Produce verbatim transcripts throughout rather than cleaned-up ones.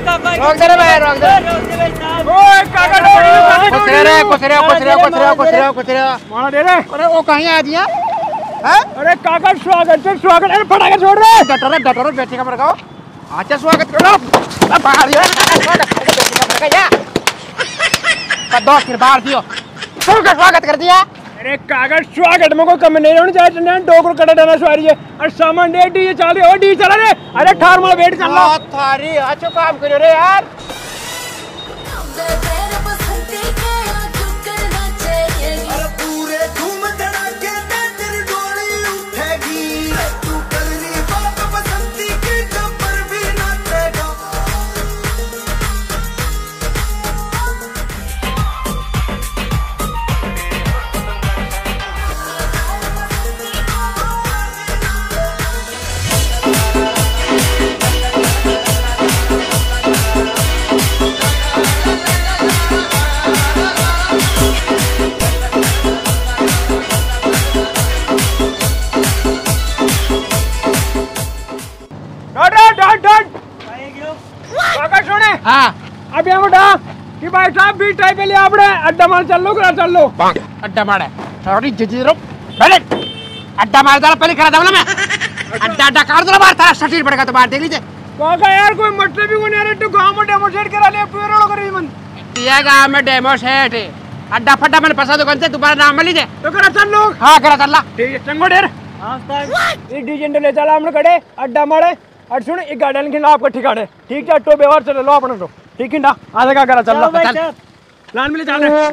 रोक दे रे भाई, रोक दे। ओए काका डोरी कुछ रे कुछ रे कुछ रे कुछ रे कुछ रे कुछ रे मार दे रे। अरे वो कहीं आ दिया हैं? अरे काका स्वागत है स्वागत। अरे फटाके छोड़ रे। डटोरे डटोरे बेटे का मरगाओ। अच्छा स्वागत करो। अब बाहर यार स्वागत कर बेटे का मरगा या। पर दो फिर बाहर दियो। सबका स्वागत कर दिया। अरे काका स्वागत में कोई कम नहीं होनी चाहिए। ने डोकर कटा डाना सवारी है और सामान दे डी चल रही। ओ डी चला रे। अरे ठार मार वेट कर लो। थारी अच्छा काम करो रे यार। हाँ अभी हम उठा कि भाई साहब बीच टाइप पे लिया आपने अड्डा मार चल लो करा चल लो अड्डा मारे सॉरी जीजी रो पहले अड्डा मार डाला पहले करा था मैं अड्डा अड्डा कर दो बाहर थारा शटीर पड़ेगा तो बाहर देख लीजिए काका यार कोई मतलब भी नहीं आ रहा तो गांव में डेमो सेट करा लिया पूरे रोड कर मन दिया गांव में डेमो सेट अड्डा फड्डा मैंने फंसा दुकान से दोबारा नाम ले लीजिए तो करा चल लो हाँ करा चल ला ठीक है चंगो डेर हां उस्ताद ये डीजे ले चला हमने खड़े अड्डा मारे और सुन एक गार्डन के आपका ठिकाने ठीक है तो व्यवहार चलो लो अपने तो ठीक है ना आधा का करा चल लो चल लान मिले चल रहे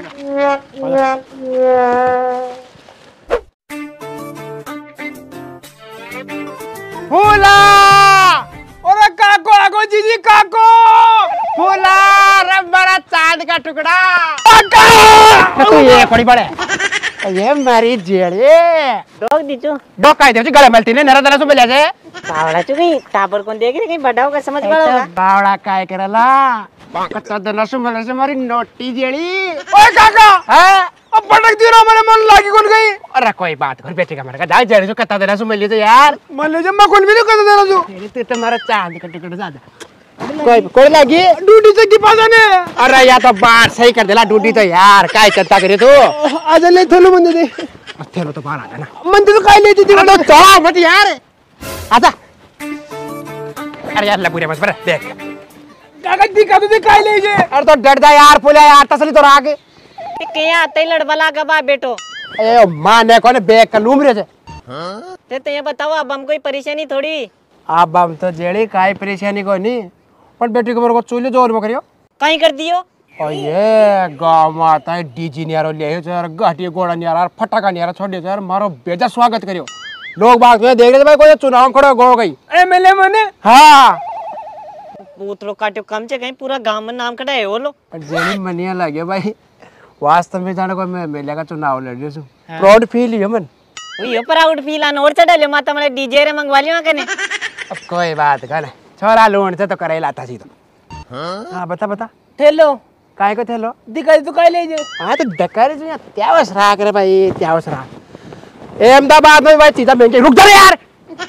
फूला अरे काको आगो जीजी काको फूला रब्बरा चांद का टुकड़ा काका तू ये पड़ी बड़े ये मेरी जेड़े डॉग दीचो डॉग काय देवची गळे मलती ने नरा दरा सो बेले जे बावड़ा चुकी टापर कौन देख रही कहीं बड़ा होगा समझ पड़ा होगा बावड़ा काय करला कच्चा दना सो मेले से मारी नोटी जेड़ी ओए काका हैं अब पटक दियो ना मेरे मन लागी कौन गई अरे कोई बात कर बेटे का मर का जा जेड़ी सो कच्चा दना सो मिली तो यार मन ले जब मैं कौन भी नहीं कर देना जो तेरे तो तुम्हारा चांद का टुकड़ा ज्यादा कोई कोई लगी ड्यूटी से की पासा ने अरे या तो बात सही कर देला ड्यूटी तो यार काय चिंता करे तू आज ले थोलो मंदे दे थेलो तो बाहर आ जाना मंदे तो काय लेती थी तो चला मत यार आजा अरे यार लबूरे बस पर देख काका दिखा तो काय ले जे अरे तो डर जा यार पुलिया यार तसली तो रागे कहीं आते ही लड़बला का बा बेटो ए मां ने कोने बैग का लूम रे छे ते तो ये बताओ अब हम कोई परेशानी थोड़ी अब हम तो जेड़ी काय परेशानी को नहीं पर बेटी को मेरे को चूल्हे जोर में करियो कहीं कर दियो ओ ये गांव में आता है डीजी नियारो ले आयो यार गाटी घोड़ा नियारा फटाका नियारा छोड़ दियो यार मारो बेजा स्वागत करियो लोग बात में देख रहे थे भाई कोई चुनाव खड़ा हो गई एमएलए मने हां पूतरो काटो कम से कहीं पूरा गांव में नाम कटा है वो लो जेनी मनिया लगे भाई वास्तव में जाने को मैं एमएलए का चुनाव लड़ रही हूं प्राउड फील ही मन वही प्राउड फील आन और चढ़ा ले माता मैंने डीजे रे मंगवा लियो कने अब कोई बात कर छोरा लोन से तो करे लाता सी तो हां बता बता थेलो काय को थेलो दिखाई तो काय ले जे हां तो डकर जो त्यावस राख रे भाई त्यावस राख अहमदाबाद में भाई चीजा महंगी रुक जा यार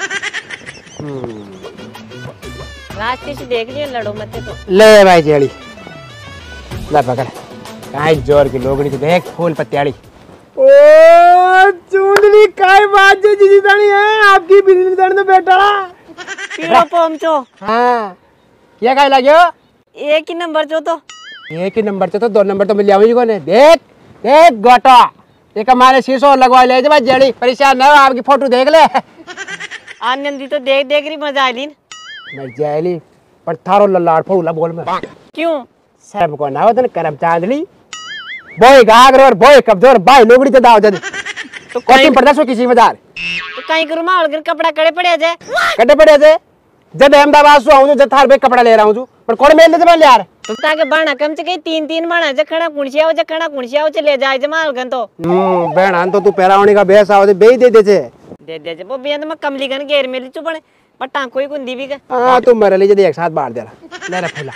रास्ते से देख लियो लड़ो मत तो ले भाई जेड़ी ले पकड़ काय जोर की लोगड़ी तो देख फूल पत्तियाड़ी ओ चुंडली काय बात जे जीजी दानी है आपकी बिजली दानी तो बेटा पीरो पहुंचो हां ये काय लाग्यो एक ही नंबर जो तो एक ही नंबर से तो दो नंबर तो मिल जावेगी कोने देख देख गोटा एक हमारे शीशो लगवा ले जे भाई जेड़ी परेशान ना हो आपकी फोटो देख ले आनंदी तो देख देख रही मजा आली मैं जेली पर थारो लल्लाड़ फोड़ला बोल में क्यों शर्म को ना हो तने करम चांदली बोय गागर और बोय कब्जोर बाय लोगड़ी ते दाव जद तो कोटिम पड़दा सो किसी मजार तो कहीं करू माल कर कपड़ा कड़े पड़े जे कड़े पड़े जे जब अहमदाबाद से आऊं जब थार बे कपड़ा ले रहा हूं पर कोण मेल ले जब यार तो ताके बाणा कम से कहीं तीन तीन बाणा जखना कुणसिया जखना कुणसिया ले जाए जमाल गन तो हम्म बहन तो तू पेरावणी का बेस आवे बे दे दे जे दे दे जे वो बेन में कमली गन घेर मेली चु पड़े पट्टा कोई कुंदी भी का हां तू मरे ले जे एक साथ बांट देला ले रे फूला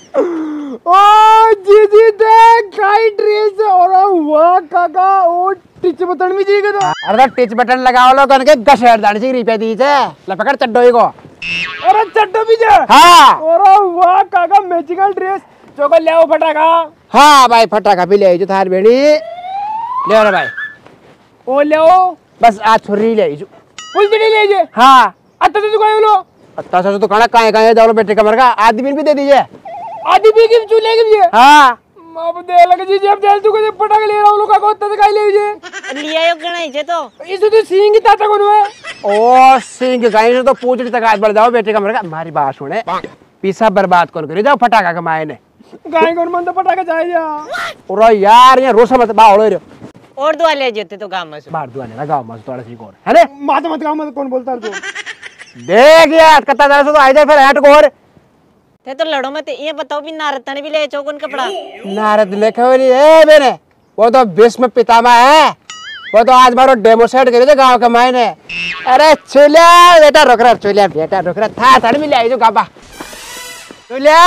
ओ जीजी देख काय ड्रेस और वाह काका ओ टिच बटन भी जी के तो अरे टिच बटन लगाओ लो कन के गशेर दानी सी रुपया दी छे ले पकड़ चड्डोई को अरे चड्डो भी जे हाँ अरे वाह काका मैचिकल ड्रेस चोको ले आओ फटाका हाँ भाई फटाका भी ले जो थार बेड़ी ले रे भाई ओ ले आओ बस आज छुरी ले जो फुलझड़ी ले जे हाँ अत्ता तो कोई लो अत्ता से तो खाना काहे काहे जाओ बेटे कमर का आदमी भी दे दीजिए आदि भी की चूल्हे की जे हाँ अब दे लगे जी जब दे तू को फटाका ले रहा हूं काका अत्ता से काई ले जे लिया यो गणाई जे तो इस तो सिंह ताता कोन है ओ सिंह गाय से तो पूछड़ी तक आज बढ़ जाओ बेटे कमर का हमारी बात सुने पीसा बर्बाद कौन करे जाओ फटाका कमाए ने गाय कौन मन तो फटाका चाहिए और यार ये रोसा मत बावड़ो रे और दुआ ले जेते तो गांव में से बाहर दुआ लेना गांव में थोड़ा सी और है ना माता मत गांव में कौन बोलता है तू देख यार कत्ता जरा से तो आ जाए फिर हट को और ते तो लड़ो मत ये बताओ भी नारतन भी ले चौकन कपड़ा नारद लिखे हुए ए बेने वो तो भीष्म पितामह है वो तो आज बारो डेमो सेट करे थे गांव के मायने अरे चुलिया बेटा रोक रहा चुलिया बेटा रोक रहा था था मिल आई जो गाबा चुलिया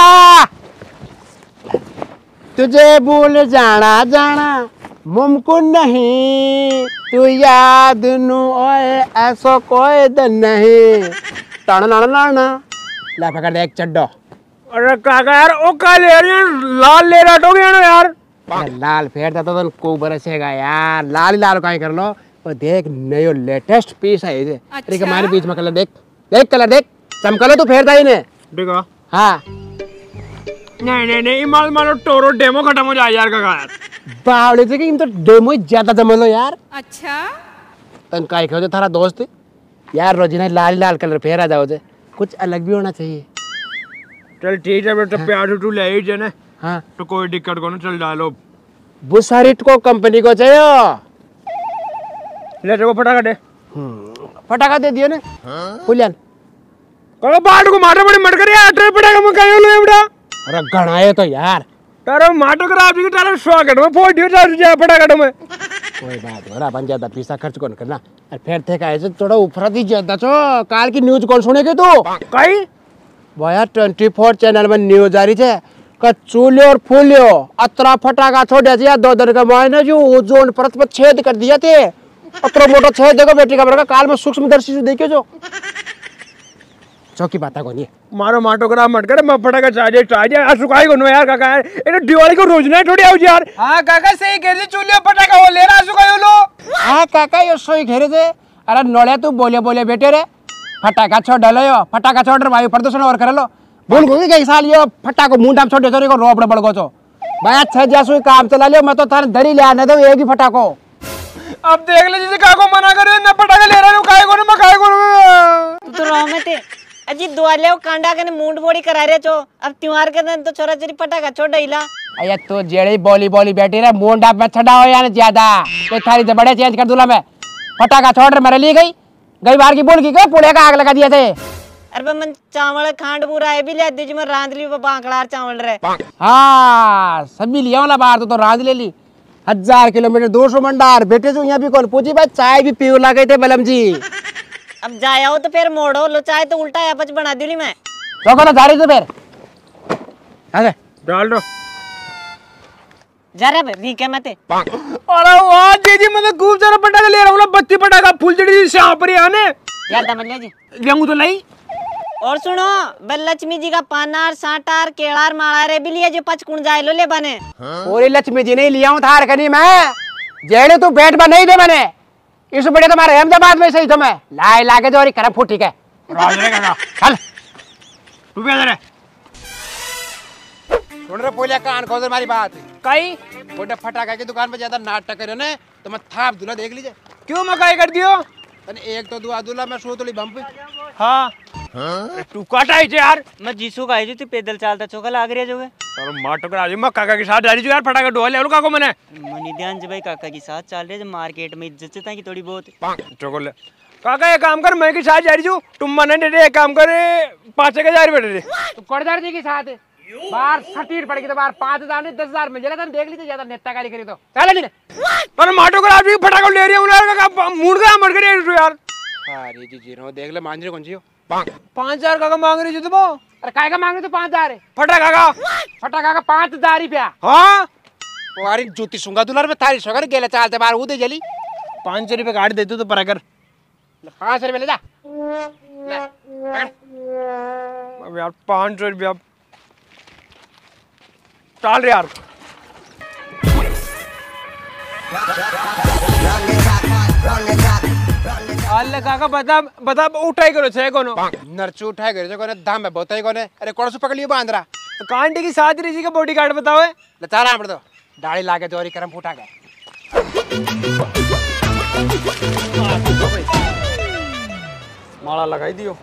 तुझे भूल जाना जाना मुमकिन नहीं तू याद नु ओए ऐसो कोई दिन नहीं टाना ना ना ना ला पकड़ एक चड्डो अरे काका यार ओ का ले रही है लाल ले रहा टोगे ना यार लाल फेरता तो तो को बरसेगा यार लाल ही लाल काहे कर लो वो देख नयो लेटेस्ट पीस है ये अरे के हमारे बीच में कलर देख देख कलर देख चमकलो तू फेरता ही ने देखो हां नहीं नहीं नहीं माल मालो टोरो डेमो खत्म हो जाए यार काका यार बावले से कि इन तो डेमो ही ज्यादा जमलो यार अच्छा तन काहे कहो थारा दोस्त यार रोजिना लाल लाल कलर फेरा जाओ जे कुछ अलग भी होना चाहिए चल ठीक है बेटा प्यार तू ले ही जने हाँ तो कोई दिक्कत को चल डालो बुसारिट को कंपनी को चाहिए ले देखो फटाका दे फटाका दे दियो ने फुलियन कहो बाट को मारे बड़े मट कर यार अठर फटाका में कायो लो बेटा अरे गणाए तो यार तारो माटो करा आपकी तारो स्वागत में फोड़ दियो चार जा फटाका में कोई बात हो रहा बन ज्यादा पैसा खर्च कौन करना और फिर थे का ऐसे थोड़ा ऊपर दी ज्यादा छो काल की न्यूज़ कौन सुनेगे तू कई वो यार चौबीस चैनल में न्यूज़ आ रही है का चूल्यो और फूलियो अतरा फटाका छोड़े दिया दो दिन का मायने जो ओजोन परत पर छेद कर दिया थे अतरा मोटा छेद देखो बेटी का बड़ा काल में सूक्ष्मदर्शी से देखियो जो चौकी बात कोनी मारो माटो करा मट कर मैं फटाका चाहे चाहे आ सुकाई को नो यार काका यार ये दिवाली को रोज ना थोड़ी आओ यार हां काका सही कह दी चूल्हे फटाका हो ले रहा सुकाई लो हां काका यो सोई घेरे दे अरे नोले तू बोले बोले बेटे रे फटाका छोड़ डालो यो फटाका छोड़ वायु प्रदूषण और कर लो भूल गई कई साल यो फटाको मुंडा छोड़ दे को रोपड़ पड़ गो तो भाई अच्छा जैसो काम चला लियो मैं तो थाने धरी ले आने दो एक ही फटाको अब देख ले जिसे काको मना करे ना पटाखे ले रहा हूं काहे को मैं काहे को तू तो रहो मत अजी दुआले ओ कांडा कने मूंड बोड़ी करा रे छो अब त्योहार के दिन तो छोरा छोरी पटाखा छोड़ डईला अया तो जेड़ी बोली बोली बैठी रे मुंडा में छड़ा हो यानी ज्यादा कोई थारी तो बड़े चेंज कर दूला मैं फटाका छोड़ मेरे लिए गई गई बार की बोल की के पुड़े का आग लगा दिया थे अरे मन चावल खांड पूरा है भी ले दीज में रांध ली वो बांकड़ार चावल रे हां सभी लिया वाला बाहर तो, तो रांध ले ली हजार किलोमीटर दो सौ मंडार बेटे जो यहाँ भी कौन पूछी भाई चाय भी पीऊ लगे थे बलम जी अब जाया तो फिर मोड़ो लो चाय तो उल्टा यापच बना दिली मैं तो कौन जा रही तो फिर अरे डाल दो जा रे रीके मत अरे वाह जी जी मैं खूब सारा पटाखा ले रहा हूं बत्ती पटाखा फुलझड़ी से यहाँ पर ही आने यार दमलिया जी लेंगू तो नहीं और सुनो लक्ष्मी जी का पानार साटार केलार माड़ा रे भी लिया जो पचकुण जाए लो ले बने पूरी लक्ष्मी जी नहीं लिया हूँ थार कनी मैं जेड़े तू बैठ पर नहीं दे मैंने इस बड़े तुम्हारे अहमदाबाद में सही तो मैं लाए लाके जो और करम फूटी के राज रे काका चल तू भी इधर है सुन रे पोलिया कान खोल हमारी बात कई बोटे फटाका की दुकान पे ज्यादा नाटक करे ने तो मैं थाप दूल्हा देख लीजिए क्यों मैं काहे कर दियो तने एक तो दुआ दूल्हा मैं सो तोली बम पे हाँ हाँ तू काटा ही यार मैं जीसू का आई तू पैदल चलता चोका लाग रही जोगे और माटो करा जी मैं काका के साथ जा रही हूं यार फटाका डोल ले काको मैंने मनी ध्यान से भाई काका के साथ चल रहे मार्केट में इज्जत से की थोड़ी बहुत चोको ले काका एक काम कर मैं के साथ जा रही हूं तुम मने दे एक काम कर पांच एक हजार बैठे तो कोड़दार जी के साथ बाहर सटीर पड़ गई तो बाहर पांच हजार नहीं दस हजार मिल जाएगा तने देख लीजिए ज्यादा नेताकारी करी तो चल नहीं पर माटो करा जी फटाका ले रही हूं यार का मूड का मर गई यार अरे जी जी रो देख ले मान जी कौन सी हो पांच हजार काका मांग रही थी तो अरे काय का मांग रहे तो पांच हजार है फटाका का फटाका का पांच हजार रुपया हाँ तुम्हारी जूती सुंगा दुलार में थारी सगर गेले चालते बाहर उदे जली पाँच सौ रुपये काट देते तो पर अगर पांच सौ रुपये ले जा ले पकड़ अब यार पाँच सौ रुपया चाल रे यार। अल्ले काका बता बता उठाई करो छे कोनो नरचू उठाए गए जो कोने दाम में बताई कोने अरे कौन सु पकड़ लियो बांद्रा कांटे की साथ जी का बॉडी गार्ड बताओ है लचारा हम तो दाढ़ी लाके जोरी करम फूटा गए। माला लगाई दियो।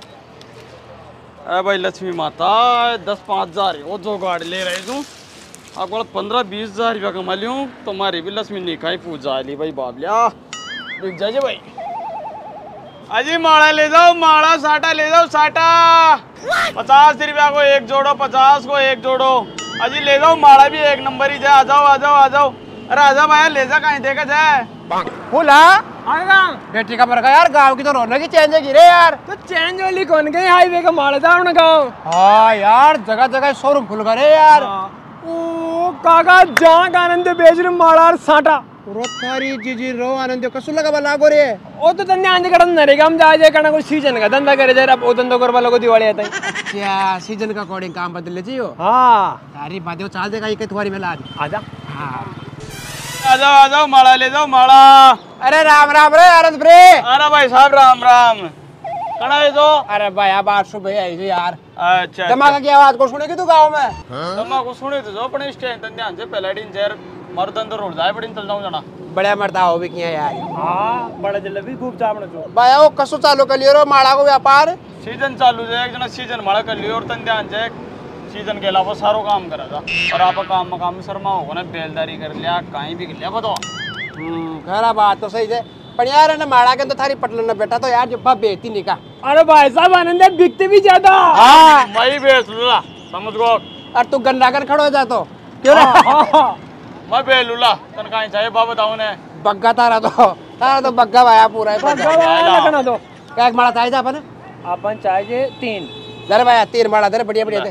अरे भाई लक्ष्मी माता दस पाँच हजार वो जो गाड़ी ले रही तू आपको पंद्रह बीस हजार रुपया कमा लियूँ तुम्हारी भी लक्ष्मी निकाई पूजा ली भाई बाबलिया रुक जाइए भाई। अजी माला ले जाओ माला साटा ले जाओ साटा पचास रुपया को एक जोड़ो पचास को एक जोड़ो। अजी ले जाओ माला भी एक नंबर ही जाए आ जाओ आ जाओ आ जाओ। अरे आ जाओ भाई ले जा कहीं देखा जाए फूला बेटी का मरगा यार गांव की तो रौनक ही चेंज गिरे यार। तो चेंज वाली कौन गई हाईवे का माला था अपना गाँव। हाँ यार जगह जगह शोरूम खुल गए यार। ओ काका जहाँ का आनंद बेच रहे माला और साटा रोतारी जीजी रो आनंद कसु लगा बला गोरे ओ तो तन्ने आंधे कड़न नरेगा हम जा जाए करना कोई सीजन का धंधा करे जरा ओ धंधा कर वालों को दिवाली आता है। अच्छा सीजन का अकॉर्डिंग काम बदल ले जियो। हाँ सारी बातें चाल देगा एक तुम्हारी में लाज आजा। हाँ आ जाओ आ जाओ माला ले जाओ माला। अरे राम राम रे आनंद रे। अरे भाई साहब राम राम कड़ा है तो। अरे भाई अब आज सुबह आई थी यार। अच्छा धमाका की आवाज को सुनेगी तू गाँव में। धमाका सुने तो जो अपने स्टैंड ध्यान से पहले दिन जर मर्दन तो रोड जाए बड़ी चल जाऊं जाना बड़ा मरता हो भी किया यार। हाँ बड़ा जलेबी खूब चावल जो भाई वो कसु चालू कर लियो रो माला को व्यापार सीजन चालू है एक जना सीजन माला कर लियो और तन ध्यान से सीजन के अलावा सारो काम करा था और आप काम मकाम में शर्मा होगा ना बेलदारी कर लिया कहीं भी कर लिया बताओ। हम्म खरा बात तो सही है पर यार है ना माला के तो थारी पटल न बेटा तो यार जब बेचती नहीं का। अरे भाई साहब आनंद है बिकते भी ज्यादा। हाँ मैं बेच लूला समझ गो और तू गन्ना कर खड़ो जा तो क्यों रे। मैं बेलूला तन कहीं चाहिए बाबा बताओ ने बग्गा तारा तो तारा तो बग्गा भाया पूरा है बग्गा लगना दो क्या एक माला चाहिए था अपन अपन चाहिए तीन दर भाया तीन माला दर बढ़िया बढ़िया दे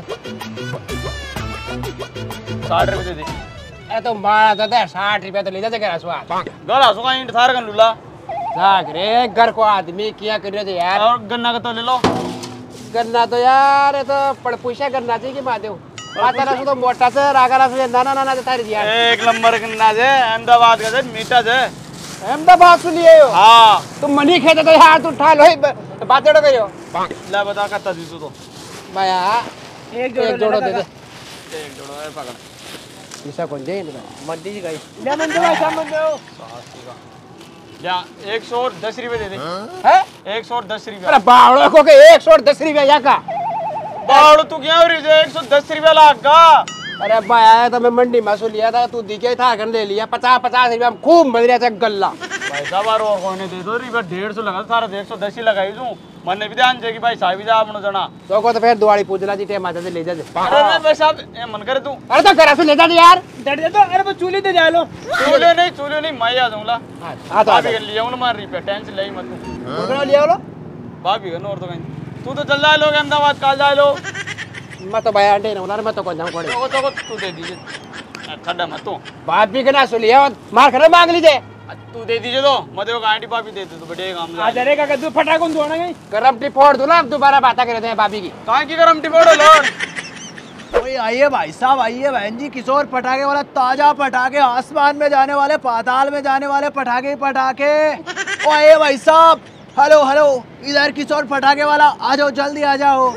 साठ रुपए दे दे। ए तो माला तो दे साठ रुपया तो ले जा जगह स्वाद घर आसो कहीं इंट थार कर लूला जाग रे घर को आदमी किया कर रहे यार। और गन्ना का तो ले लो गन्ना तो यार ये तो पड़पूछा गन्ना चाहिए कि मादेव माता तो मोटा से रागा से नाना नाना से तारी दिया एक नंबर गन्ना जे अहमदाबाद का जे मीठा जे अहमदाबाद सुनिए हो। हाँ तुम मनी खेते तो यार तू उठा लो बात जोड़ो करियो ले बता कत्ता दी तू तो भैया एक एक जोड़ो दे दे एक जोड़ो है पकड़ ऐसा कौन दे मंदी जी गई ले मंदी भाई साहब मंदी हो या एक सौ और दस रुपए दे दे है एक सौ और दस रुपया। अरे बावड़ो को के एक सौ और दस रुपया या का बावड़ तू क्या हो रही है एक सौ दस रुपया लाख का। अरे भाई तो मैं मंडी में सो लिया था तू दिखे था कर ले लिया पचास पचास रुपया में खूब मजरिया से गल्ला भाई साहब और कोई ने दे दो रुपया डेढ़ सौ लगा सारा एक सौ दस ही लगाई दूं मन ने भी ध्यान से कि भाई साहब जा आपने जना तो को तो फिर दिवाली पूजना जी टेम आते ले जा दे। अरे नहीं भाई साहब ए मन करे तू अरे तो करा से ले जा दे यार डर जा तो अरे वो चूल्हे ते जा लो चूल्हे नहीं चूल्हे नहीं मैं आ जाऊंगा हां तो भाभी कर लिया हूं मार रुपया टेंशन ले मत तू उधर लिया लो भाभी का और तो कहीं तू तो चल जाए लोग अहमदाबाद काल जाए लो मैं तो भाई आंटे ना उधर मैं तो कौन जाऊं कोड़े तो तो तू दे दीजिए खड्डा मत तू बात भी करना सो लिया मार कर मांग लीजिए तू दे दीजिए तो मत वो आंटी भाभी दे दे तो बढ़िया काम आ जा रे काका तू फटाकन दो ना गई गरम टी फोड़ दो ना दोबारा बात करते हैं भाभी की कहां की गरम टिपोड़ो लोड। ओए आइए भाई साहब आइए बहन जी किशोर पटाखे वाला ताजा पटाखे आसमान में जाने वाले पाताल में जाने वाले पटाखे ही पटाखे। ओ आइए भाई साहब हेलो हेलो इधर किशोर पटाखे वाला आ जाओ जल्दी आ जाओ।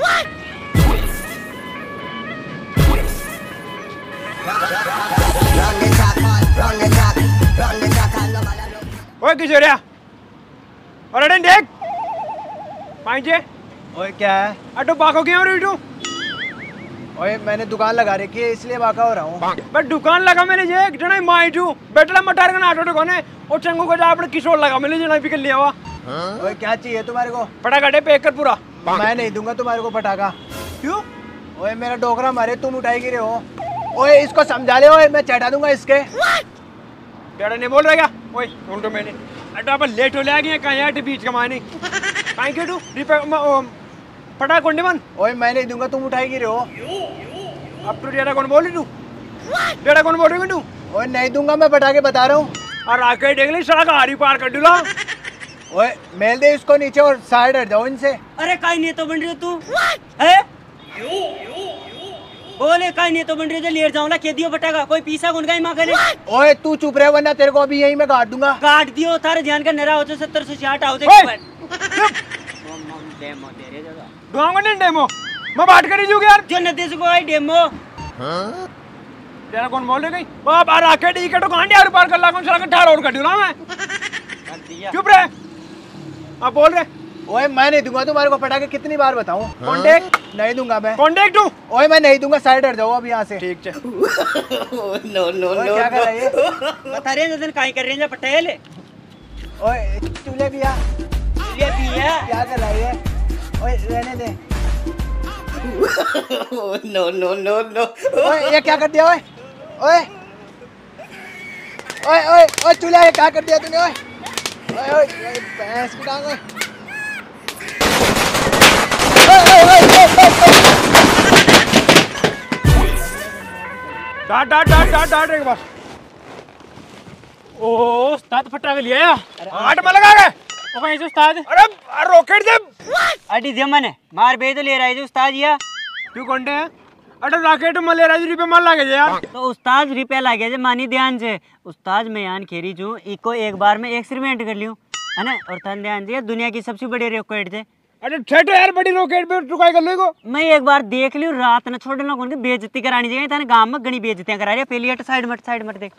ओए किशोरिया और अडन देख पांचे ओए क्या है? अटो पाको क्यों रे तू ओए मैंने दुकान लगा रखी है इसलिए बाका हो रहा हूँ। बट दुकान लगा मेरे जे एक जना माई तू बेटला मटार का आटो कोने और चंगू को जा अपने किशोर लगा मेरे जना भी कर लिया हुआ। ओए क्या चाहिए तुम्हारे को? पटाखा पैक कर पूरा। मैं नहीं दूंगा तुम्हारे को पटाखा। क्यों? ओए मेरा डोकरा मारे तुम उठाई गिरे हो। ओए इसको समझा ले ओए मैं चढ़ा दूंगा इसके। बेटा नहीं बोल रहेगा ओए सुन तो मैंने अटो अपन लेट हो ले गए कहीं आटे बीच का माने कहीं के तू पटाखा कोंडे बन। ओए मैं नहीं दूंगा तुम उठाई गिरे हो। अब तू डेटा कौन बोली तू डेटा कौन बोल रही तू? ओए नहीं दूंगा मैं पटाखे बता रहा हूँ। और आके देख ली सड़क हारी पार कर दूला ओए मेल दे इसको नीचे और साइड हट जाओ इनसे। अरे काई नहीं तो बन रही हो तू है बोले काई नहीं तो बन रही हो लेट जाऊंगा के दियो बटेगा कोई पीसा कौन गई मां करे। ओए तू चुप रहे वरना तेरे को अभी यहीं मैं काट दूंगा। काट दियो थारे ध्यान का नरा हो तो सत्तर से साठ आओ ओए! डेमो दे रे जगह दूंगा नहीं डेमो मैं बात करी जूगी यार। जो न दे सको आई डेमो तेरा कौन बोल रही गई बाप आ राकेट ई कटो कांडी यार पार कर ला कौन सारा ठार और कटू ना मैं कर दिया। चुप रहे आप बोल रहे। ओए मैं नहीं दूंगा तुम्हारे को पटाखे कितनी बार बताऊं। कॉन्टेक्ट नहीं दूंगा मैं। कॉन्टेक्ट टू ओए मैं नहीं दूंगा साइड हट जाओ अब यहाँ से। ठीक है। नो नो ओए क्या कर रहा है ये? बता रहे हैं काई कर रहे हैं पटेल ओए चूल्हे भी आ ये भी है क्या कर रहा है ये? ओए रहने दे। नो नो नो नो ओए ये क्या कर दिया? ओए ओए ओए ओए ओए चूल्हा ये क्या कर दिया तूने? ओए ओए ओए ओए, भैंस की टांग। ओए ओए ओए ओए, ओए, ओए। डाट डाट डाट डाट डाट एक बार। ओ उस्ताद फटा के लिया आठ में लगा गए। ओ कहीं से उस्ताद अरे रॉकेट दे अडी दे मने मार बे तो ले रहा है जो उस्ताद या तू कौनटे है? अरे रॉकेट में ले रहा है रुपये मार लागे यार। तो उस्ताद रुपया लागे जे मानी ध्यान से उस्ताद मैं यान खेरी जू इको एक बार में एक्सपेरिमेंट कर लियो है ना और तन ध्यान से दुनिया की सबसे बड़ी रॉकेट थे। अरे ठेठो यार बड़ी रॉकेट पे टुकाई कर लो को। मैं एक बार देख लियो रात न छोड़ना कौन के बेइज्जती करानी चाहिए थाने गांव में गणी बेइज्जतियां करा रहे पहली हट साइड मत साइड मत देख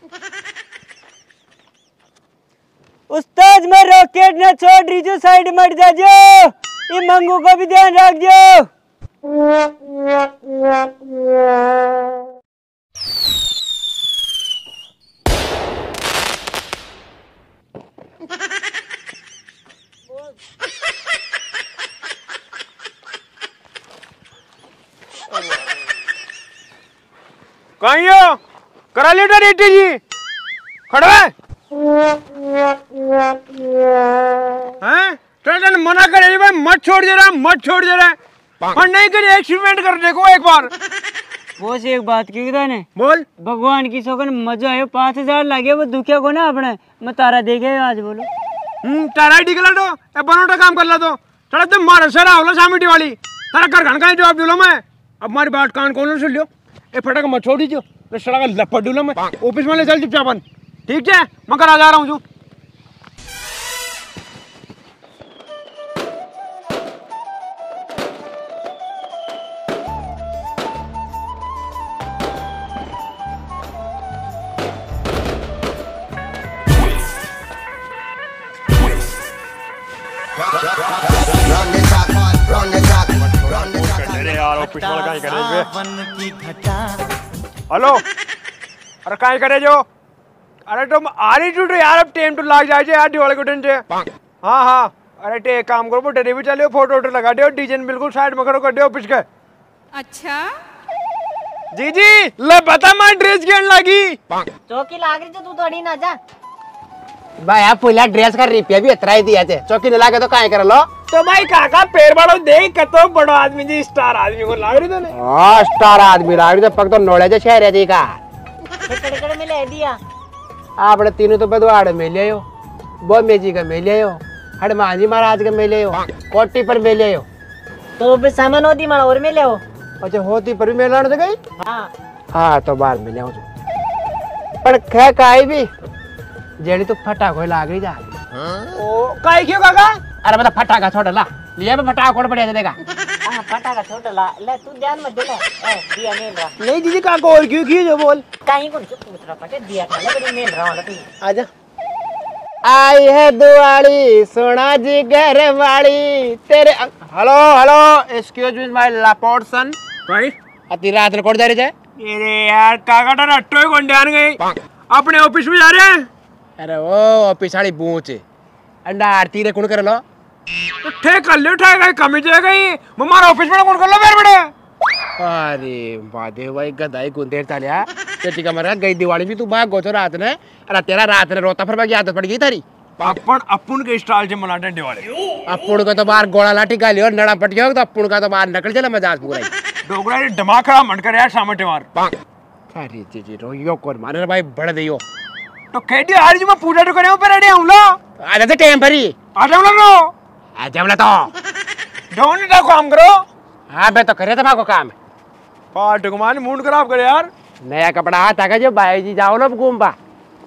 उस्ताद मैं रॉकेट न छोड़ रही जो साइड मत जा जो ये मंगू को भी ध्यान रख जो। कहीं हो करा लियो रेटी जी खड़े हैं ट्रेन मना करे भाई मत छोड़ दे रहा मत छोड़ दे रहा और नहीं करे एक्सपेरिमेंट कर देखो एक बार। वो से एक बात की ने बोल भगवान की सोकन मजा है पाँच हजार लगे वो दुखिया को ना अपने मैं तारा देखे आज बोलो हम्म तारा डिगला तो ए बनोटा काम कर ला तो चला तुम मार सरा होला सामिटी वाली तारा घर घन का जवाब दूला मैं अब हमारी बात कान कौन सुन लियो ए फटा मत छोड़ दीजिए मैं सड़ा का लपट दूला मैं ऑफिस में ले चल चुपचाप ठीक है मैं करा जा रहा हूँ जो हेलो अरे काय करे जो अरे तुम आ रही टूटो यार अब टाइम तो लाग जाए यार दिवाली को टेंशन हाँ हाँ अरे टे काम करो टेरे भी चलियो फोटो वोटो लगा दियो डीजन बिल्कुल साइड में करो कर दियो ऑफिस के। अच्छा जी जी ले बता मैं ड्रेस केन लगी चौकी लाग रही तू थोड़ी ना जा भाई आप फुला ड्रेस का रिपिया भी अतरा ही दिया थे चौकी न लागे तो काहे कर लो तो भाई काका पैर बाड़ो देख कतो बड़ो आदमी जी स्टार आदमी को लाग रही तने हां स्टार आदमी लाग रही तो पग तो नोले जे शहर है जी का कड़कड़ में ले दिया आपने तीनों तो बदवाड़ में ले आयो बॉम्बे जी का में ले आयो हनुमान जी महाराज का में ले आयो कोटी पर में ले आयो तो फिर सामान होती मार और में ले आओ अच्छा होती पर भी में लाने गई हाँ हाँ तो बाहर में ले आओ पर खे काई भी जेड़ी तो फटाको लाग रही जा ओ काई क्यों काका अरे मतलब फटाका छोड़ ला लिया मैं फटाका कोड पड़े देगा हाँ फटाका छोटा ला ले तू ध्यान मत दे ले ए दिया मेल रहा नहीं जी काका और क्यों क्यों जो बोल कहीं को पूछ रहा पटे दिया था लेकिन मेल रहा वाला तू आजा आई है दिवाली सोना जी घर वाली तेरे hello hello excuse me my लापोर्ट सन भाई अति रात रिकॉर्ड जा रही है अरे यार काका डर हट्टो ही कोंडे आन गई अपने ऑफिस में जा रहे हैं अरे वो ऑफिस वाली बूच अंडा आरती रे कौन कर लो तो ठे कर लो ठे गई कमी जे गई हमारा ऑफिस में कौन कर लो मेरे बड़े अरे बादे भाई गदाई गुंदेर चालिया चटी का मरा गई दिवाली भी तू भाग गो तो रात ने अरे तेरा रात ने रोता फिर बाकी आदत पड़ गई थारी अपन अपन के स्टाइल से मनाते दिवाली अपुन को तो बाहर गोला लाठी गाली और नड़ा पट गया तो अपुन का तो बाहर निकल चला मजाज पूरा डोगरा रे दिमाग खराब मत कर यार सामटे मार अरे जी जी रो यो कोर मारे भाई बड़ दियो तो खेती हार जी मैं पूरा तो करे पे रेडी हूं लो आ जाते टाइम पर ही आ जाओ ना लो आ जाओ तो डोंट दा काम करो। हाँ मैं तो करे था को काम पार्ट को मान मूड खराब करे यार। नया कपड़ा हाथ आगे जो भाई जी जाओ लो घूम बा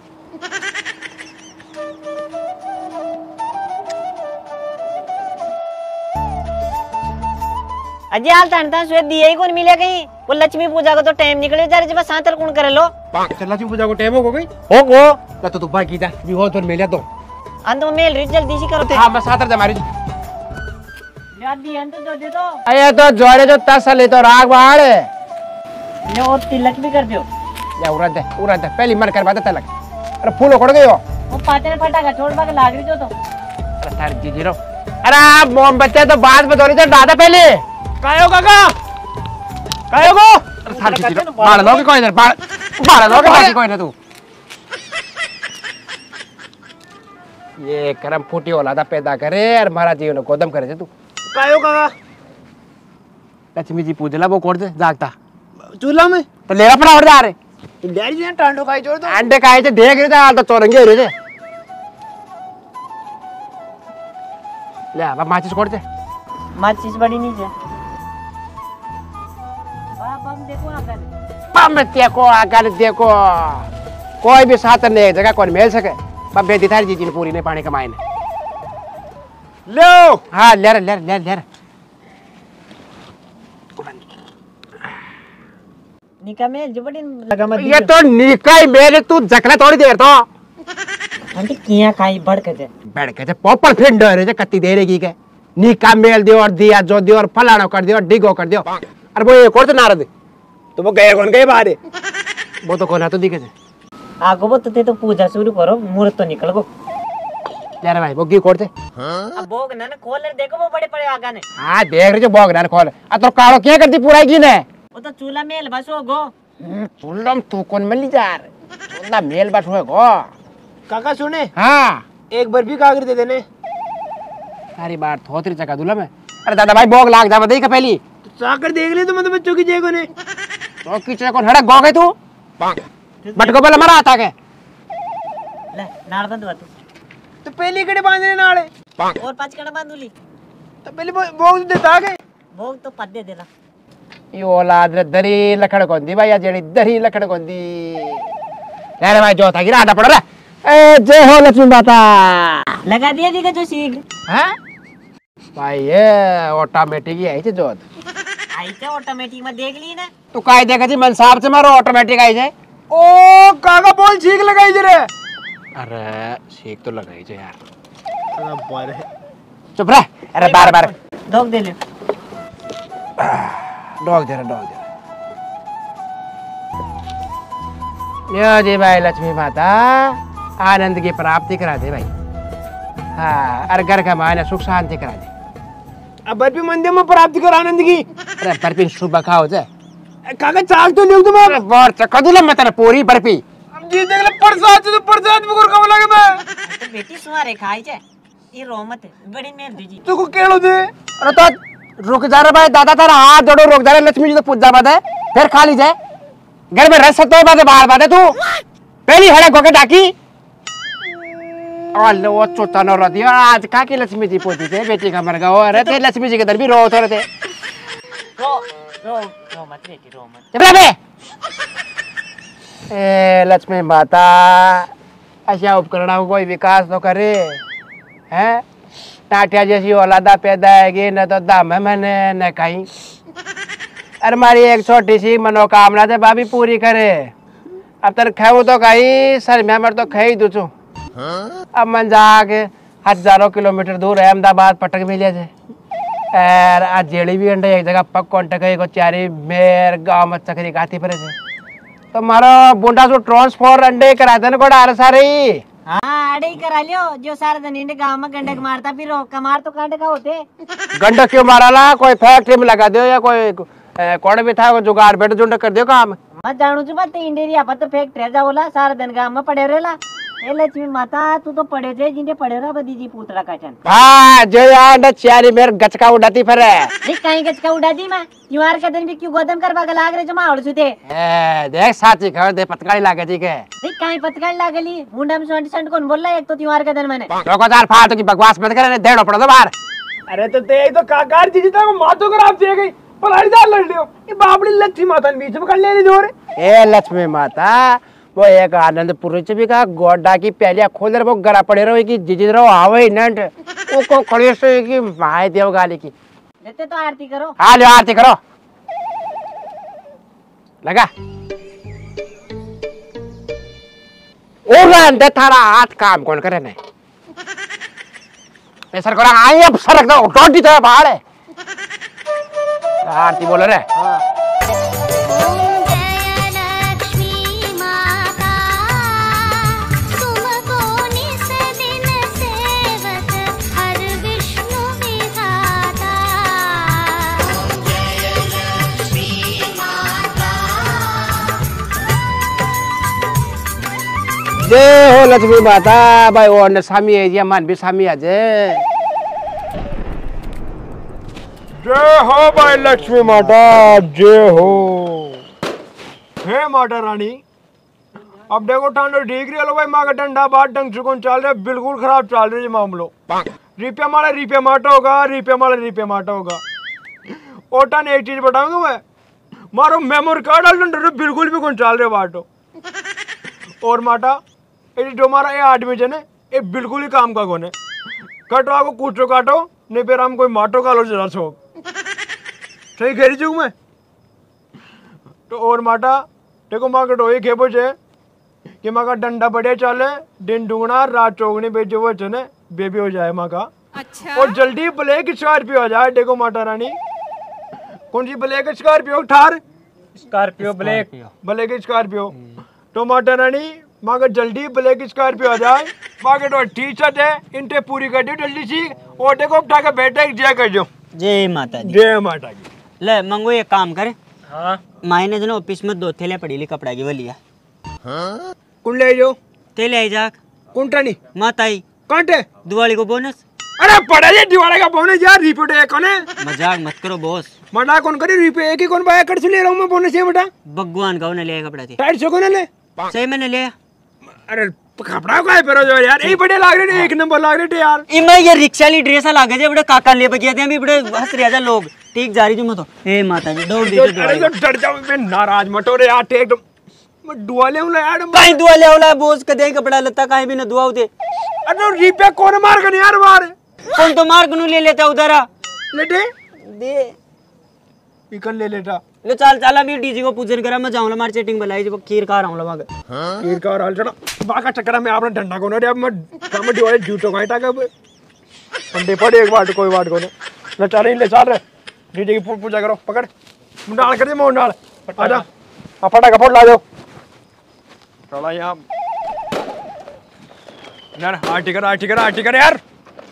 अजय हाल तानता स्वेत दिए ही कौन मिले कहीं वो लक्ष्मी पूजा को तो टाइम निकले जा रहे जब सांतर कौन करे लो चल लक्ष्मी पूजा को टाइम हो गई हो गो तो तू बाकी जा भी हो तो मिले तो अंत में मेल रही जल्दी से करो हाँ मैं सातर जा मारी याद दी अंत जो दे दो अरे तो जोड़े जो तसले तो राग बाड़ ले और तिलक भी कर दियो या उड़द है उड़द है पहली मर कर बात तलक अरे फूल उखड़ गयो वो पाते फटाका छोड़ बाके लाग रही जो तो अरे तार जी जीरो अरे मोमबत्ती तो बाद में थोड़ी देर दादा पहले कायो काका कायो को अरे तार जी जीरो बाड़ लोगे कोई इधर बाड़ बाड़ लोगे बाकी कोई ना तू ये करम फूटी औलादा पैदा करे और मारा जीवन को गोदम करे तू कायो काका लक्ष्मी जी पूजला वो कोड़ दे जागता चूल्हा में तो लेरा पड़ा उड़ जा रे डैडी जी ने टांडो खाई छोड़ दो अंडे खाए थे देख रहे थे हाल तो चौरंगे हो रहे थे ले अब माचिस कोड़ दे माचिस बड़ी नीचे बाप हम देखो आकर पम देखो आकर देखो कोई भी साथ नहीं एक जगह कौन मिल सके बस बेटी थारी जीजी ने पूरी ने पानी कमाए ने लो हाँ ले ले ले ले निका में जो बड़ी लगा मत ये तो निकाय मेरे तू जकला थोड़ी देर तो आंटी किया खाई बढ़ के दे बैठ के जे पॉपर फिर डरे जे कत्ती दे रेगी के निका मेल दियो और दिया जो दियो और फलाना कर दियो और डिगो कर दियो अरे वो एक और तो नारद तो वो गए कौन गए बाहर वो तो कौन है तो दिखे जे आगो वो तो तो पूजा शुरू करो मुहूर्त तो निकल गो यार भाई वो की कोड़ते अब भोग ना ना खोल ले देखो वो बड़े बड़े आगा ने हाँ देख रहे जो बोग ना खोल आ तो कालो क्या करती पूरा की ने वो तो चूल्हा में बस हो गो चुल्लम तू कौन मिली जा चुल्ला मेल बस हो गो काका सुने हाँ एक बर्फी कागर दे देने सारी बात थोतरी चका दूल्हा में अरे दादा भाई बोग लाग जा बताई का पहली तो चाकर देख ले तो मतलब बच्चों की जेगो ने तो किचने कौन हड़क गो गए तू बटको बोला मरा आता के ले नाड़ बंद बात तो पहली कड़े बांधने नाले और पांच कड़ा बांधूली तो पहले बोग देता गए भोग तो पद्दे देला ये औलाद रे दरी लखड़ कोंदी भाई जेड़ी दरी लखड़ कोंदी यार भाई जो था गिरा आटा पड़ रहा ए जय हो लक्ष्मी माता लगा दिया जी का जो सीग हैं भाई ये ऑटोमेटिक ही आई छे जो आई थे ऑटोमेटिक में देख ली ना तू काय देखा जी मन साहब से मारो ऑटोमेटिक आई जाए ओ काका बोल छीक लगाई जरे अरे सीख तो लगाई छे यार अरे बारे चुप रह अरे बार बार धोख दे ले डॉग जरा डॉग जरा यो जी भाई लक्ष्मी माता आनंद की प्राप्ति करा दे भाई हाँ अरे घर का मायने सुख शांति करा दे अब बर्फी मंदिर में प्राप्ति कर आनंद की अरे बर्फी सुबह खाओ जे काका चाक तो लियो तुम्हें अरे बहुत चकदुला मत ना पूरी बर्फी अब जी देख ले प्रसाद तो प्रसाद में कम लगे मैं तो बेटी सुहारे खाई छे ये रोमत बड़ी मेल दीजी तू को केड़ो दे अरे तो रुक जा रे भाई दादा तारा हाथ जोड़ो रुक जा रे लक्ष्मी जी तो पूजा बात है फिर खा ली जाए घर में रह सकते हो बात बाहर बात है तू पहली हड़क होके डाकी और वो चोता न रहती है आज का की लक्ष्मी जी पोती थे बेटी का मर गया अरे थे लक्ष्मी जी के दर भी रो थोड़े थे रो रो रो मत बेटी रो मत चुप रह ए लक्ष्मी माता ऐसा उपकरणों को कोई विकास तो करे हैं टाटिया जैसी औलादा पैदा है न तो दाम है मैंने न कहीं अरे हमारी एक छोटी सी मनोकामना थे भाभी पूरी करे अब तक खाऊ तो कहीं सर में मर तो खाई दू छू अब मन जाके हजारों किलोमीटर दूर है अहमदाबाद पटक मिले थे और आज जेड़ी भी अंडे एक जगह पक कौन टके को चारी मेर गांव में चकरी गाती पड़े थे तो मारो बुंडा सो ट्रांसफर अंडे करा देने को डाल सारे हाँ अड़े ही करा लियो जो सारा दिन इंडे गांव में गंडक मारता फिर कमार तो कांटे का होते गंडक क्यों मारा ला कोई फैक्ट्री में लगा दो या कोई कौन भी था कोई जुगाड़ बैठ जुंड कर दियो काम मत जानू छु बात इंडेरिया पर तो फैक्ट्री जाओला सारा दिन गांव में पड़े रहेला ए लक्ष्मी माता तू तो पड़े थे जिनके पड़े रहा बदी जी पूतला काटन हाँ जो यार न चियारी मेरे गचका उड़ाती फिर है देख कहीं गचका उड़ा दी मैं त्योहार का दिन भी क्यों गोदम करवा के लाग रहे जो मावड़ सुते ए देख साथी खबर दे पतकाड़ी लागे जी के देख कहीं पतकाड़ लागली मुंडा में सोंटी संट कौन बोल रहा है एक तो त्योहार का दिन मैंने चौकोदार फालतू की बकवास मत करे देड़ो पड़ो बाहर अरे तो ते तो काकार जी जीता को मातो खराब दे गई पलाड़ीदार लड़ लियो ये बाबड़ी लक्ष्मी माता ने बीच में कर लेनी जोर ए लक्ष्मी माता वो एक आनंदपुर से भी का गोड्डा की पहले खोल वो गरा पड़े रहो कि जिजी रहो आवे नंट वो को खड़ी से की माय देव गाली की देते तो आरती करो हाँ लो आरती करो लगा ओरंदे थारा हाथ काम कौन करे ने ऐसा करो आई अब सरक दो डोंटी तो बाहर है आरती बोल रहे हाँ जय हो लक्ष्मी माता भाई और स्वामी है जी मान भी स्वामी आज जय हो भाई लक्ष्मी माता जय हो हे माता रानी अब देखो ठंड ठीक रही है भाई माँ का डंडा बात ढंग से कौन चल रहा है बिल्कुल खराब चल रही है मामलो रिपे मारा रिपे माटा होगा रिपे मारा रिपे माटा होगा और टन एक चीज बताऊंगा मैं मारो मेमोरी कार्ड डाल बिल्कुल भी कौन चल रहे बाटो और माटा ये जो हमारा ये आदमी जने ये बिल्कुल ही काम का कौन है कटो आपको कुछो काटो नहीं फिर हम कोई माटो का लो जरा सो सही खेरी चूक मैं तो और माटा देखो माँ कटो ये खेपो जे कि माँ का डंडा बढ़िया चले दिन डूंगना रात चौगनी बेचे वो चने बेबी हो जाए माँ का अच्छा? और जल्दी ब्लैक स्कॉर्पियो आ जाए देखो माता रानी कौन सी ब्लैक स्कॉर्पियो ठार स्कॉर्पियो ब्लैक ब्लैक स्कॉर्पियो तो माता रानी माँ का जल्दी ब्लैक स्कॉर्पियो आ जाए माँ के तो टी शर्ट है इनटे पूरी कर दो जल्दी सी और देखो उठा के बैठा जय कर दो जय माता दी जय माता की ले मंगो एक काम करे हाँ मायने जो ऑफिस में दो थैले पड़ी ली कपड़ा की वो लिया हाँ कौन ले जो थैले आई जाक कौन टानी माता आई कांटे दिवाली को बोनस अरे पड़ा ये दिवाली का बोनस यार रिपोर्ट है कौन है मजाक मत करो बॉस मना कौन करे रिपे एक ही कौन बाया कर से ले रहा हूँ मैं बोनस ये बेटा भगवान का उन्हें लिया कपड़ा थी टाइट से कौन ले सही मैंने लिया अरे कपड़ा का है pero जो यार यही बढ़िया लाग रहे थे एक नंबर लाग रहे थे यार इमे ये रिक्शा ली ड्रेस लागे जे बड़े काका ले बगिया थे अभी बड़े हंस रहे जा लोग ठीक जा रही जो मत ए माता जी दौड़ दी तो अरे तो डर जाओ मैं नाराज मत हो रे यार टेक मैं दुआ ले हूं यार काई दुआ ले होला बोस कदे कपड़ा लता काई भी न दुआ होते अरे रिपे कौन मार कर यार मार कौन तो मार गनु ले लेता उधर लेटे दे इकन ले लेटा ले चल चल अभी डीजी को पूजन करा मैं जाऊंगा मार चेटिंग बुलाई जब खीर खा रहा हूं लगा खीर का और हाल चला बाका चक्कर में आपने डंडा को ना रे अब मैं काम दिवाले जूटो का टाका पंडे पड़े एक बार कोई बात को ना चल रही ले चल रे डीजे की पूजा करो पकड़ मुंडाल कर दे मोड़ डाल आजा आ फटाका फोड़ ला दो चला यहां यार आरटी कर आरटी कर आरटी कर यार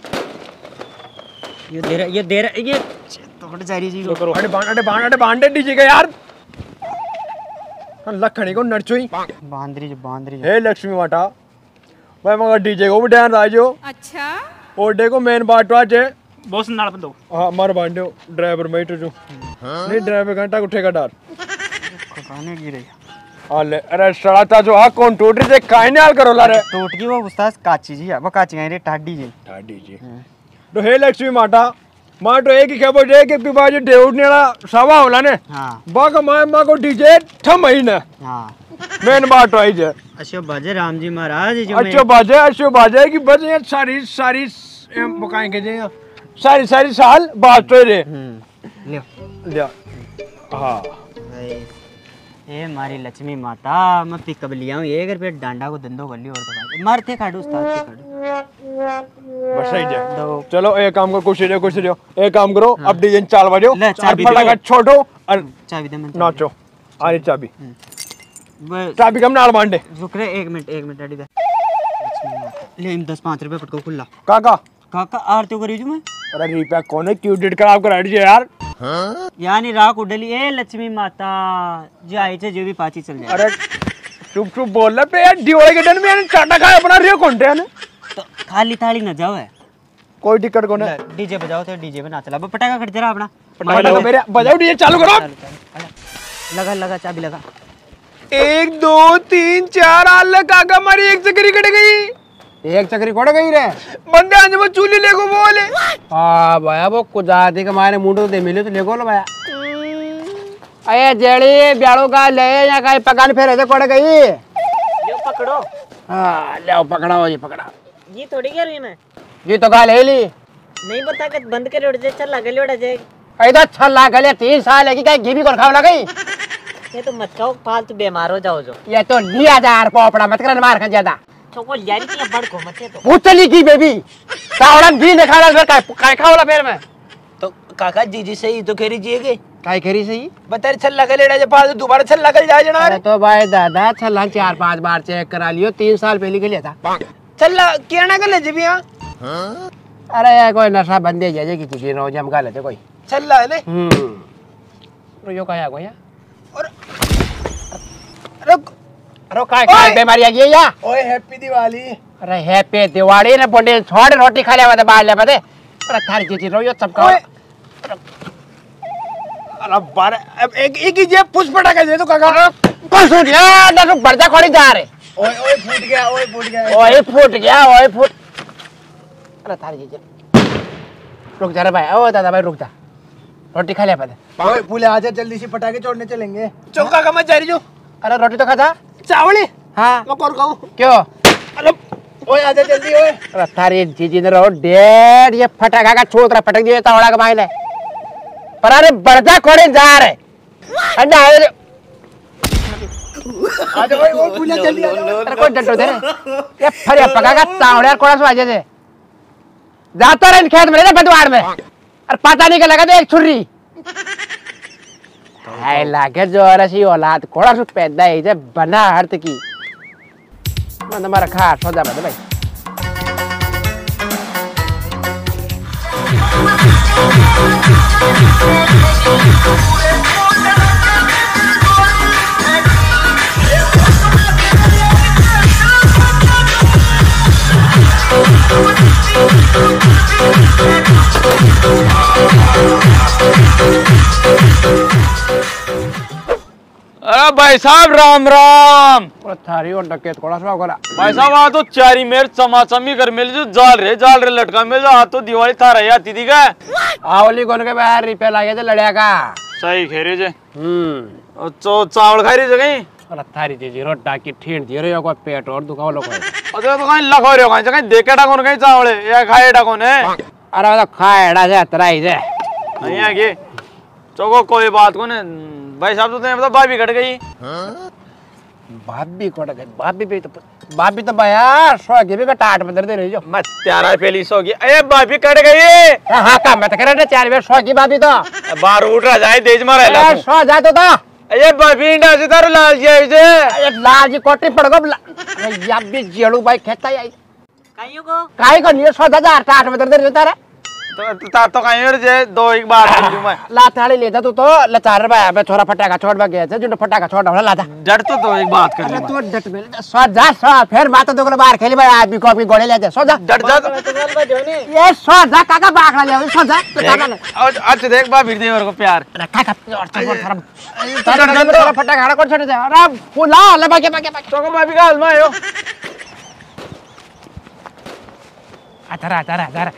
ये दे रहा ये दे रहा ये तोड़ जा रही जी करो अरे बांड अरे बांड अरे बांड डीजे का यार लखनी को नरचोई बांदरी जो बांदरी हे लक्ष्मी माता भाई मगर डीजे को भी ध्यान राजो अच्छा और देखो मेन बात आज है बॉस नाल बंदो हां मार बांडो ड्राइवर मैं तो जो नहीं ड्राइवर घंटा उठेगा डार खाने गिरे अरे अरे सड़ाता जो आ कौन टूट रही है काहे नाल करो ला रे टूट गई वो उस्ताद काची जी वो काची गई रे टाडी जी टाडी जी तो हे लक्ष्मी माता मां तो एक ही खबर जे के पिबाजी देउनेला सवा होला ने हां बाग मां मां को डीजे छ महीने हां मेन बात आई जे अच्छो बाजे राम जी महाराज जो अच्छो बाजे अच्छो बाजे की बजे सारी सारी बकाएं के जे सारी सारी साल बात तो रे ले ले हां ए मारी लक्ष्मी माता मैं पिकअप लिया हूं एक रुपए डांडा को धंधो कर लियो और तो मारते खाड़ू उस्ताद के खाड़ू बस सही है चलो एक काम करो कुछ रहो कुछ रहो एक काम करो अब डीजे चाल बजो चार फटाका छोड़ो और चाबी दे मैं नाचो आ रही चाबी चाबी कम नाल बांडे रुक रे एक मिनट एक मिनट अड़ी ले इन दस पाँच रुपए पटको खुला काका काका आरती करी जो मैं अरे रुपया कौन है क्यों डेट खराब करा दी यार यानी राख उडली ए लक्ष्मी माता जो आई छे जो भी पाची चल जाए अरे चुप चुप बोल रहा पे यार दिवाली के दिन में चाटा खाया अपना रियो कौनटे ने तो खाली थाली न जाओ है कोई टिकट को ना डीजे बजाओ तो डीजे में ना चला पटाखा खट जरा अपना पटाखा मेरे बजाओ डीजे चालू करो लगा लगा चाबी लगा एक दो तीन चार आल्ला काका हमारी एक चक्री कट गई एक चक्री कोड़ गई रे बंदे आज वो चूली लेको बोले हाँ भैया वो कुछ आदि के मारे मुंडो दे मिले तो लेको लो भैया अये जेड़ी ब्याड़ो का ले या कहीं पकान फिर ऐसे कोड़ गई लो पकड़ो हाँ ले पकड़ाओ ये पकड़ा ये थोड़ी कर रही मैं ये तो गा ले ली नहीं बता के बंद करे उड़ जाए चल लगे उड़ जाए कहीं तो अच्छा लाग गया तीन साल है कि कहीं घी भी कौन खाओ लगी ये तो मत खाओ फालतू बीमार हो जाओ जो ये तो लिया जा यार पोपड़ा मत करना मार खा ज्यादा चोको यारी की बड़ को मत तो पूछ चली की बेबी सावड़न घी ने खाना फिर काय काय खाओला फिर मैं तो काका जी जी सही तो खेरी जिएगे काय खरी सही बता छल्ला के लेड़ा जब पास दोबारा छल्ला कर जाए जना अरे तो भाई दादा छल्ला चार पांच बार चेक करा लियो तीन साल पहले के लिया था छल्ला क्या ना कर ले जी भैया अरे यार कोई नशा बंदे जाए कि किसी रोज हम गा लेते कोई छल्ला है ने हम्म तो यो काया कोई और अरे अरे काय काय बीमारी आ गई या ओए हैप्पी दिवाली अरे हैप्पी दिवाली ने बोंडे छोड़ रोटी खा ले बते बाहर ले बते अरे थारी चीज रो यो सबका अरे बार अब एक एक ही जे पुष्प पटाखा दे तो काका कौन सुन यार ना तो बर्जा खोड़ी जा रहे ओए ओए फूट गया ओए फूट गया ओए फूट गया ओए फूट अरे थारी चीज रुक जा रे भाई ओ दादा भाई रुक जा रोटी खा ले बते ओए फूले आजा जल्दी से पटाखे छोड़ने चलेंगे चो काका मैं जा रही हूं अरे रोटी तो खा जा चावली हाँ मैं कर खाऊं क्यों अरे ओए आजा जल्दी ओए अरे थारी चीज ने रो डेढ़ ये फटाका का छोड़ पटक दिए तावड़ा का माइल है पर अरे बर्जा खोड़ी जा रहे अंडा है आजा ओए ओए फूले जल्दी आजा अरे कोई डंडो दे रे ये फरिया पका का तावड़ा कोड़ा सो आजे से जाता रहे खेत में रे बदवाड़ में और पता नहीं क्या लगा दे एक छुरी हाय लागे जो रसी औलाद कोड़ा सु पैदा है जे बना हर्त की मन हमारा खा सोजा बदे भाई अरे भाई साहब राम राम और थारी और डकेत कोड़ा सो कोला भाई साहब आ तो चारी मेर चमाचमी कर मिल जो जाल रे जाल रे लटका मिल जा तो दिवाली थारा आती थी का आवली कोन के बाहर रिपे लागे जे लड़या का सही खेरे जे हम्म और चो चावल खाई रही जगह और थारी चीज रोटा की ठीन दियो रे को पेट और दुखाओ लोग अरे तो कहीं लखो रे कहीं कहीं देखे डा कौन कहीं चावल या खाए डा कौन है अरे तो खाएड़ा से तराई से नहीं आगे चोको कोई बात को ने भाई साहब तो तेरे मतलब भाभी कट गई भाभी कोड़ा गई भाभी भी तो भाभी तो भैया सो के भी का टाट में दे रही जो मत त्यारा पहली सो गई अरे भाभी कट गई हां का मत करे ना चार बेर सो की भाभी तो बार उठ रहा जाए तेज मारा ए सो जा तो तो अरे भाभी इंडा से तारो लाल जी आई जे ए लाल जी कोटी पड़ गो अरे या भी जेड़ू भाई खेता आई काइयो को काई को नहीं सो जा टाट में दे रही तारे तो ता तो कहीं और जे दो एक बार कर लूं मैं ला थाली ले जा तू तो लचार भाई अबे छोरा फटाका छोड़ बा गया जो फटाका छोड़ वाला ला जा डर तो तो एक बात कर अरे लूं तू डट में सो जा सो फिर बात तो बाहर खेली भाई आदमी को अपनी गोले ले जा सो जा डर जा ये सो जा काका बाखला ले सो जा तो काका ले आज आज देख भाभी देवर को प्यार रखा का और छोड़ थरा तारे में थोड़ा फटाका हाड़ा कोड छोड़ दे अरे फुला ले बाके बाके बाके तो को भाभी का हाल में आयो अतरा अतरा अतरा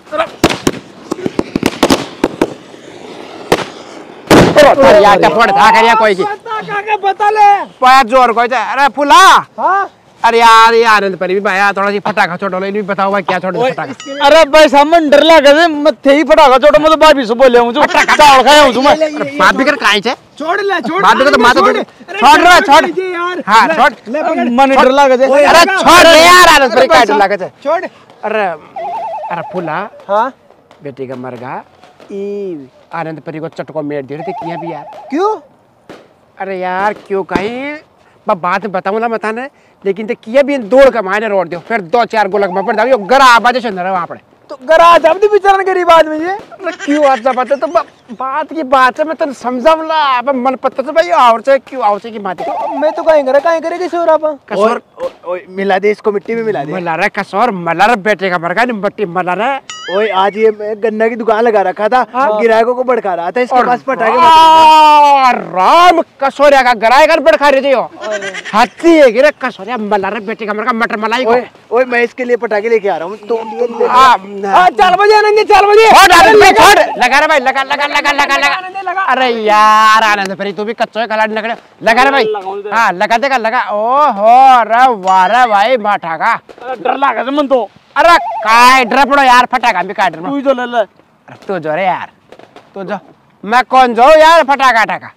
या क्या फोड़ था करिया कोई की काका बता ले पैर जोर कोई अरे फुला हां अरे यार ये आनंद पर भी भाई थोड़ा सी फटाका छोड़ लो इन्हें बताओ भाई क्या छोड़ दे फटाका अरे भाई सामने डर लगा जे मत थे ही फटाका छोड़ो मैं तो भाभी से बोले हूं जो चावल खाया हूं मैं बात भी कर काई छे छोड़ ले छोड़ बात भी कर तो माथा छोड़ छोड़ रहा छोड़ यार हां छोड़ ले पकड़ मन डर लगा जे अरे छोड़ रे यार आनंद पर काट लगा छे छोड़ अरे अरे फुला हां बेटी का मरगा ई आनंद परी को चटको मेर दे रहे थे किया भी यार क्यों अरे यार क्यों कहीं मैं बात में बताऊंगा बताने लेकिन तो किया भी दौड़ का मायने रोड दो फिर दो चार गोलक में पड़ जाओ गरा आबाद चंद्र वहां पर तो गरा जब भी विचारण गरीब आदमी ये अरे क्यों आज बता तो बात की बात है मैं तेन समझावला अब मन पत्ता से भाई आवचे क्यों आवचे की बात है मैं तो कहीं करे कहीं करे किशोर आप कसौर ओए मिला दे इसको मिट्टी में मिला दे। मला रे कसौर मला रे बेटे का मरगा नहीं मट्टी मला रे। ओए आज ये मैं गन्ना की दुकान लगा रखा था, गिराकों को भड़का रहा था, इसके पास पटाखे आ, राम कसौरिया का गराय कर बड़खा रही हो हाथी है गिरे कसौरिया मला रे बेटे का मरगा मटर मलाई को। ओए ओए मैं इसके लिए पटाखे लेके आ रहा हूँ तो चार बजे आएंगे चार बजे लगा रे भाई लगा लगा लगा लगा लगा। अरे यार आनंद फिर तू भी कच्चो खिलाड़ लगा लगा रे भाई हाँ लगा देगा लगा ओ हो अरे वारा भाई माठा का डर लगा मन तो। अरे काय डर पड़ो यार फटाका भी काट तू जो ले ले तू जो रे यार तू जो मैं कौन जो यार फटाका टाका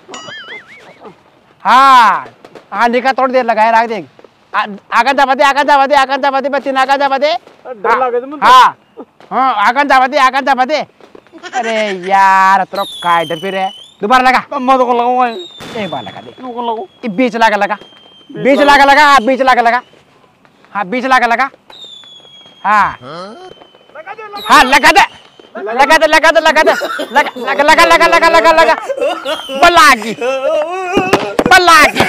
हाँ हाँ निका तोड़ दे लगाए रख दे आगे दबा दे आगे दबा दे आगे दबा दे बच्चे आगे दबा दे हाँ हाँ आगे दबा दे आगे दबा दे। अरे यार तो काय डर फिर है दोबारा लगा मैं तो लगाऊंगा एक बार लगा दे को लगाऊं ये बीच लगा लगा बीच लगा लगा हाँ बीच लगा लगा हाँ बीच लगा लगा हाँ हाँ लगा दे लगा दे लगा दे लगा दे लगा लगा लगा लगा लगा लगा बलागी बलागी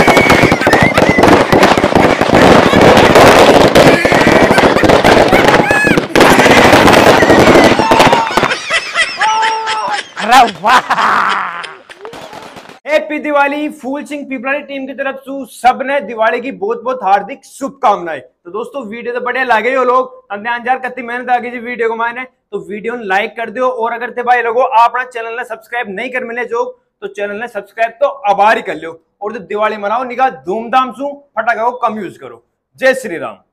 अरे वाह हैप्पी दिवाली फूल सिंह पीपलानी टीम की तरफ से सबने दिवाली की बहुत बहुत हार्दिक शुभकामनाएं। तो दोस्तों वीडियो तो बढ़िया लगे हो लोग अंदर अंजार कत्ती मेहनत आ गई वीडियो को मायने तो वीडियो लाइक कर दो और अगर ते भाई लोगो अपना चैनल ने सब्सक्राइब नहीं कर मिले जो तो चैनल ने सब्सक्राइब तो आभार ही कर लो और जो दिवाली मनाओ निकाह धूमधाम से फटाखा को कम यूज करो। जय श्री राम।